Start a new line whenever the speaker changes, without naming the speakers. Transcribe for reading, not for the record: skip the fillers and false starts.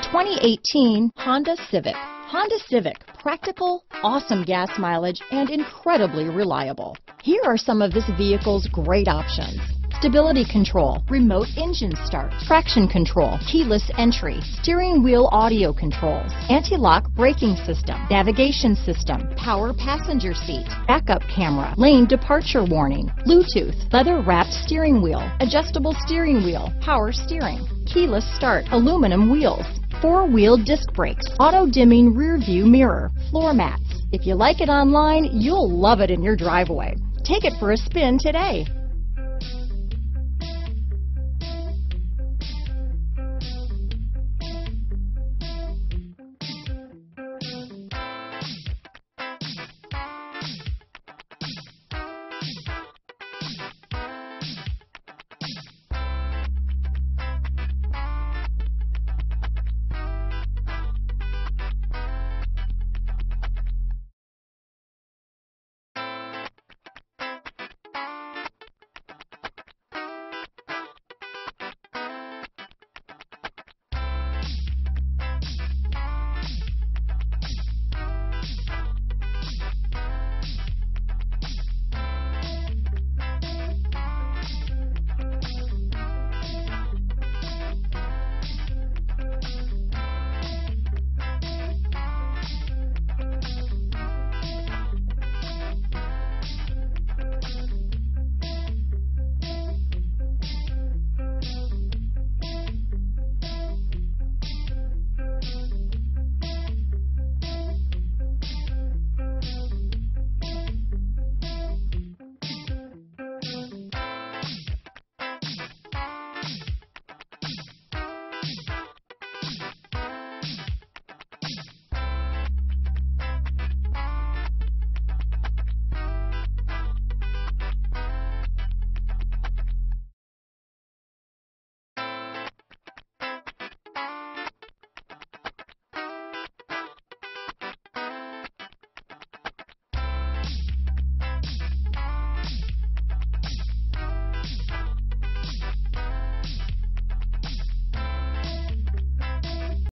2018 Honda Civic. Honda Civic, practical, awesome gas mileage, and incredibly reliable. Here are some of this vehicle's great options: stability control, remote engine start, traction control, keyless entry, steering wheel audio controls, anti-lock braking system, navigation system, power passenger seat, backup camera, lane departure warning, Bluetooth, leather-wrapped steering wheel, adjustable steering wheel, power steering, keyless start, aluminum wheels, four-wheel disc brakes, auto-dimming rear-view mirror, floor mats. If you like it online, you'll love it in your driveway. Take it for a spin today.